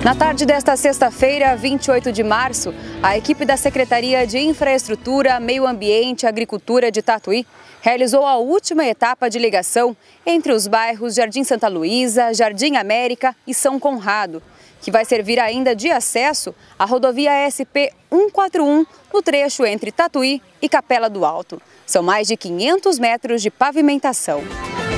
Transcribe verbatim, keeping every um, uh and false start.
Na tarde desta sexta-feira, vinte e oito de março, a equipe da Secretaria de Infraestrutura, Meio Ambiente e Agricultura de Tatuí realizou a última etapa de ligação entre os bairros Jardim Santa Luísa, Jardim América e São Conrado, que vai servir ainda de acesso à rodovia S P cento e quarenta e um no trecho entre Tatuí e Capela do Alto. São mais de quinhentos metros de pavimentação.